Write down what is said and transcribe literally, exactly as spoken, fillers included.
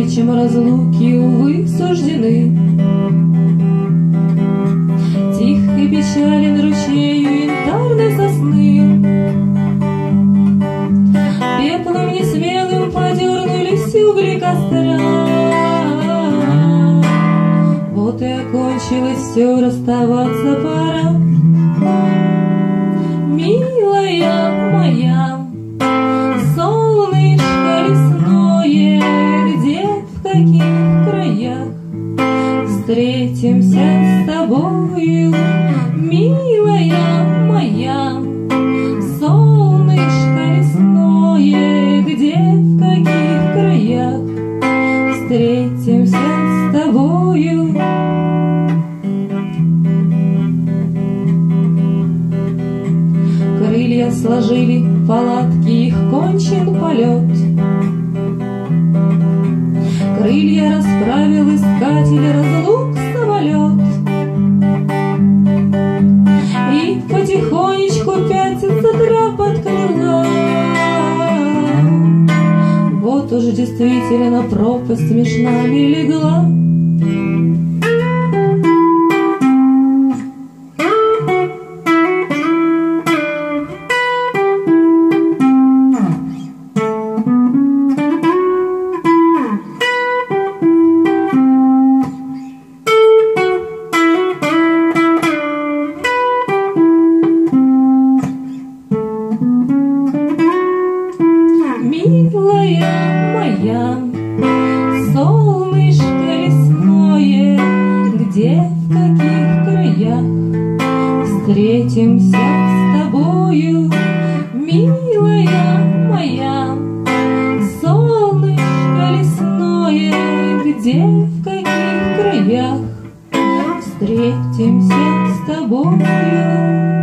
встречам разлуки, увы, суждены. Тих и печален ручею янтарной сосны. Пеплом несмелым подернулись угли костра. Вот и окончилось все, расставаться пора. Милая моя, солнышко лесное, где, в каких краях встретимся с тобою, милая моя, солнышко лесное, где, в каких краях встретимся с тобою. Крылья сложили палатки, их кончен полет. Крылья расправил искатель разлук самолет. И потихонечку пятится трап от крыла. Вот уж действительно пропасть меж нами легла. Милая моя, солнышко лесное, где, в каких краях встретимся с тобою, милая моя, солнышко лесное, где, в каких краях встретимся с тобою.